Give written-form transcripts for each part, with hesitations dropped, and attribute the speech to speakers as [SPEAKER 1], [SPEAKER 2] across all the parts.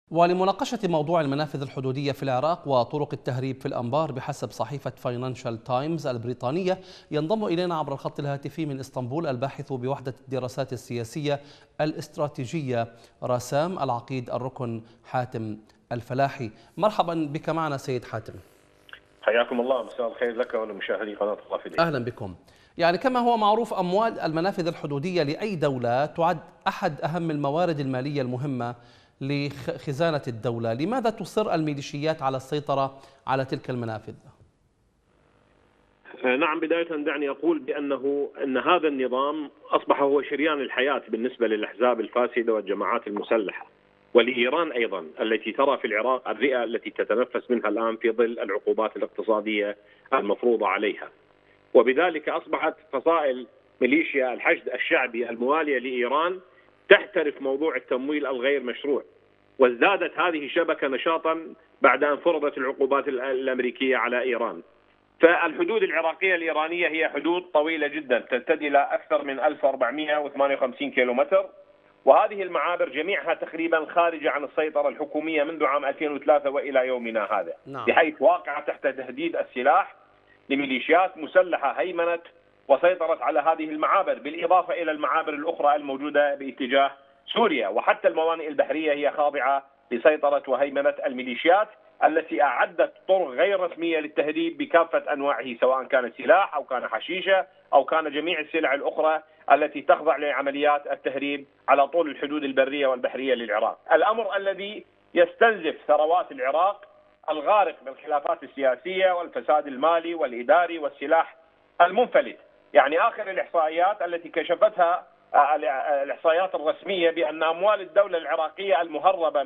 [SPEAKER 1] ولمناقشة موضوع المنافذ الحدودية في العراق وطرق التهريب في الأنبار بحسب صحيفة فاينانشال تايمز البريطانية، ينضم إلينا عبر الخط الهاتفي من إسطنبول الباحث بوحدة الدراسات السياسية الاستراتيجية رسام العقيد الركن حاتم الفلاحي. مرحبا بك معنا سيد حاتم.
[SPEAKER 2] حياكم الله، مساء الخير لك ولمشاهدي قناة الرافدين.
[SPEAKER 1] أهلا بكم. يعني كما هو معروف، أموال المنافذ الحدودية لأي دولة تعد أحد أهم الموارد المالية المهمة لخزانة الدولة. لماذا تصر الميليشيات على السيطرة على تلك المنافذ؟
[SPEAKER 2] نعم، بداية دعني أقول أن هذا النظام أصبح هو شريان الحياة بالنسبة للأحزاب الفاسدة والجماعات المسلحة، ولإيران أيضا التي ترى في العراق الرئة التي تتنفس منها الآن في ظل العقوبات الاقتصادية المفروضة عليها. وبذلك أصبحت فصائل ميليشيا الحشد الشعبي الموالية لإيران تحترف موضوع التمويل الغير مشروع، وازدادت هذه الشبكة نشاطا بعد أن فرضت العقوبات الأمريكية على إيران. فالحدود العراقية الإيرانية هي حدود طويلة جدا تمتد إلى أكثر من 1458 كيلومتر، وهذه المعابر جميعها تقريبا خارجة عن السيطرة الحكومية منذ عام 2003 وإلى يومنا هذا. بحيث واقعة تحت تهديد السلاح لميليشيات مسلحة هيمنت وسيطرت على هذه المعابر، بالإضافة إلى المعابر الأخرى الموجودة باتجاه سوريا، وحتى الموانئ البحرية هي خاضعة لسيطرة وهيمنة الميليشيات التي أعدت طرق غير رسمية للتهريب بكافة أنواعه، سواء كان سلاح أو كان حشيشة أو كان جميع السلع الأخرى التي تخضع لعمليات التهريب على طول الحدود البرية والبحرية للعراق. الأمر الذي يستنزف ثروات العراق الغارق بالخلافات السياسية والفساد المالي والإداري والسلاح المنفلت. يعني آخر الإحصائيات التي كشفتها الإحصائيات الرسمية بأن أموال الدولة العراقية المهربة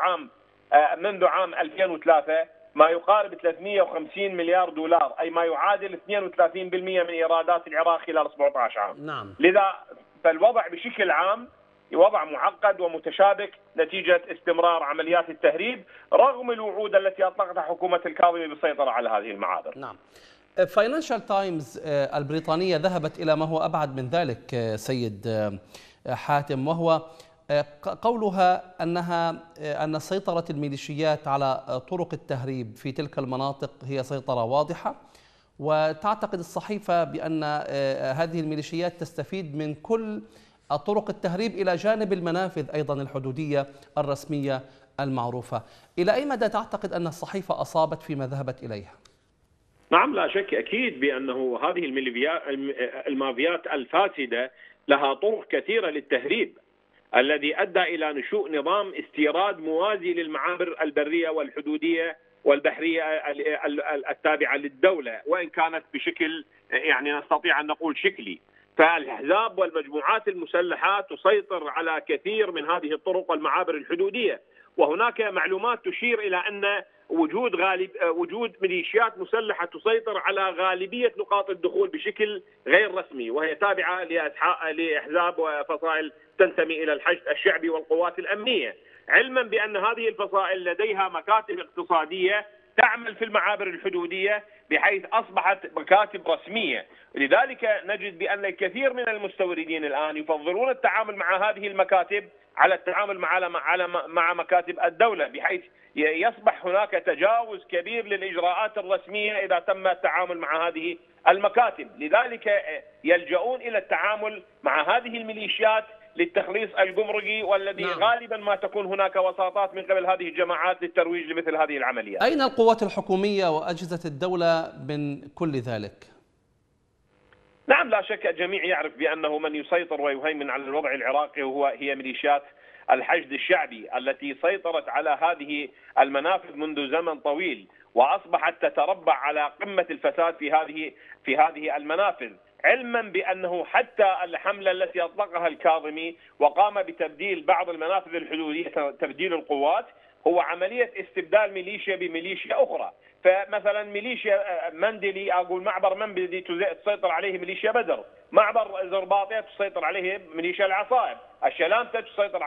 [SPEAKER 2] منذ عام 2003 ما يقارب 350 مليار دولار، أي ما يعادل 32% من إيرادات العراق خلال 17 عام.
[SPEAKER 1] نعم.
[SPEAKER 2] لذا فالوضع بشكل عام وضع معقد ومتشابك نتيجة استمرار عمليات التهريب رغم الوعود التي أطلقتها حكومة الكاظمي بالسيطرة على هذه المعابر.
[SPEAKER 1] نعم. فاينانشال تايمز البريطانية ذهبت إلى ما هو أبعد من ذلك سيد حاتم، وهو قولها أن سيطرة الميليشيات على طرق التهريب في تلك المناطق هي سيطرة واضحة، وتعتقد الصحيفة بأن هذه الميليشيات تستفيد من كل طرق التهريب إلى جانب المنافذ أيضا الحدودية الرسمية المعروفة. إلى أي مدى تعتقد أن الصحيفة أصابت فيما ذهبت إليها؟
[SPEAKER 2] نعم، لا شك أكيد بأنه هذه المافيات الفاسدة لها طرق كثيرة للتهريب الذي أدى إلى نشوء نظام استيراد موازي للمعابر البرية والحدودية والبحرية التابعة للدولة، وإن كانت بشكل يعني نستطيع أن نقول شكلي. فالأحزاب والمجموعات المسلحة تسيطر على كثير من هذه الطرق والمعابر الحدودية، وهناك معلومات تشير إلى أن وجود ميليشيات مسلحة تسيطر على غالبية نقاط الدخول بشكل غير رسمي، وهي تابعة لأحزاب وفصائل تنتمي إلى الحشد الشعبي والقوات الأمنية، علما بأن هذه الفصائل لديها مكاتب اقتصادية تعمل في المعابر الحدودية بحيث أصبحت مكاتب رسمية. لذلك نجد بأن الكثير من المستوردين الآن يفضلون التعامل مع هذه المكاتب على التعامل مع مكاتب الدولة، بحيث يصبح هناك تجاوز كبير للإجراءات الرسمية إذا تم التعامل مع هذه المكاتب. لذلك يلجؤون إلى التعامل مع هذه الميليشيات للتخليص الجمركي، والذي غالبا ما تكون هناك وساطات من قبل هذه الجماعات للترويج لمثل هذه العمليات.
[SPEAKER 1] أين القوات الحكومية وأجهزة الدولة من كل ذلك؟
[SPEAKER 2] نعم، لا شك الجميع يعرف بأنه من يسيطر ويهيمن على الوضع العراقي هي ميليشيات الحشد الشعبي التي سيطرت على هذه المنافذ منذ زمن طويل، وأصبحت تتربع على قمة الفساد في هذه المنافذ، علما بأنه حتى الحملة التي أطلقها الكاظمي وقام بتبديل بعض المنافذ الحدودية تبديل القوات هو عملية استبدال ميليشيا بميليشيا أخرى. فمثلا ميليشيا مندلي أقول معبر منبلي تسيطر عليه ميليشيا بدر، معبر زرباطية تسيطر عليه ميليشيا العصائب، الشلامتة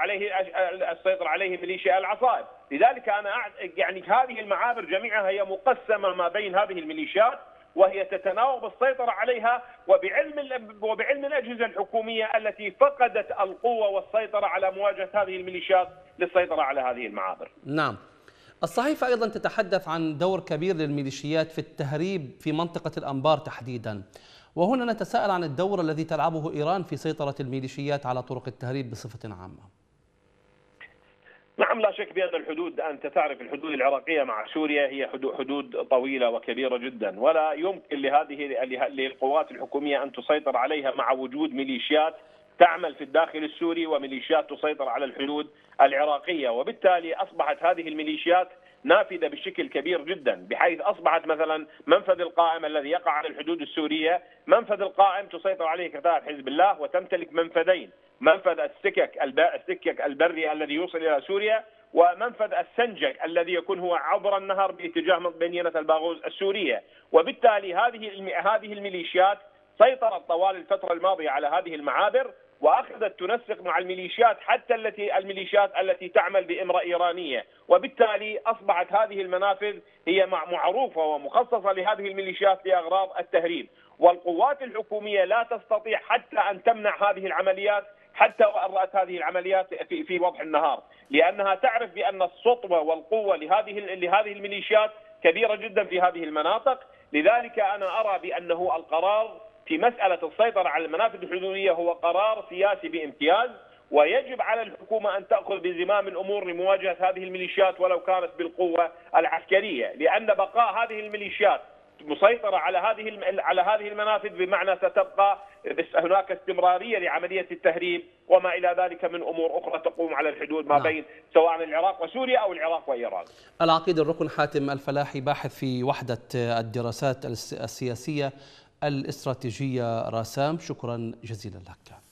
[SPEAKER 2] تسيطر عليه ميليشيا العصائب. لذلك أنا يعني هذه المعابر جميعها هي مقسمة ما بين هذه الميليشيات، وهي تتناوب السيطرة عليها، وبعلم الأجهزة الحكومية التي فقدت القوة والسيطرة على مواجهة هذه الميليشيات للسيطرة على هذه المعابر.
[SPEAKER 1] نعم. الصحيفة أيضا تتحدث عن دور كبير للميليشيات في التهريب في منطقة الأنبار تحديدا، وهنا نتساءل عن الدور الذي تلعبه إيران في سيطرة الميليشيات على طرق التهريب بصفة عامة.
[SPEAKER 2] نعم، لا شك بأن الحدود، أنت تعرف الحدود العراقية مع سوريا هي حدود طويلة وكبيرة جدا، ولا يمكن للقوات الحكومية أن تسيطر عليها مع وجود ميليشيات تعمل في الداخل السوري وميليشيات تسيطر على الحدود العراقية. وبالتالي أصبحت هذه الميليشيات نافذة بشكل كبير جدا، بحيث أصبحت مثلا منفذ القائم الذي يقع على الحدود السورية، منفذ القائم تسيطر عليه كتائب حزب الله وتمتلك منفذين، منفذ السكك البري الذي يوصل إلى سوريا، ومنفذ السنجك الذي يكون هو عبر النهر باتجاه مدينة الباغوز السورية. وبالتالي هذه الميليشيات سيطرت طوال الفترة الماضية على هذه المعابر، واخذت تنسق مع الميليشيات حتى الميليشيات التي تعمل بامرأة ايرانيه، وبالتالي اصبحت هذه المنافذ هي معروفه ومخصصه لهذه الميليشيات لاغراض التهريب. والقوات الحكوميه لا تستطيع حتى ان تمنع هذه العمليات حتى وان رأت هذه العمليات في وضح النهار، لانها تعرف بان السطوه والقوه لهذه الميليشيات كبيره جدا في هذه المناطق. لذلك انا ارى بانه القرار في مسألة السيطرة على المنافذ الحدودية هو قرار سياسي بامتياز، ويجب على الحكومة أن تأخذ بزمام الأمور لمواجهة هذه الميليشيات ولو كانت بالقوة العسكرية، لأن بقاء هذه الميليشيات مسيطرة على هذه المنافذ بمعنى ستبقى هناك استمرارية لعملية التهريب وما إلى ذلك من أمور أخرى تقوم على الحدود ما بين سواء العراق وسوريا أو العراق وإيران.
[SPEAKER 1] العقيد الركن حاتم الفلاحي، باحث في وحدة الدراسات السياسية الاستراتيجية راسام، شكرا جزيلا لك.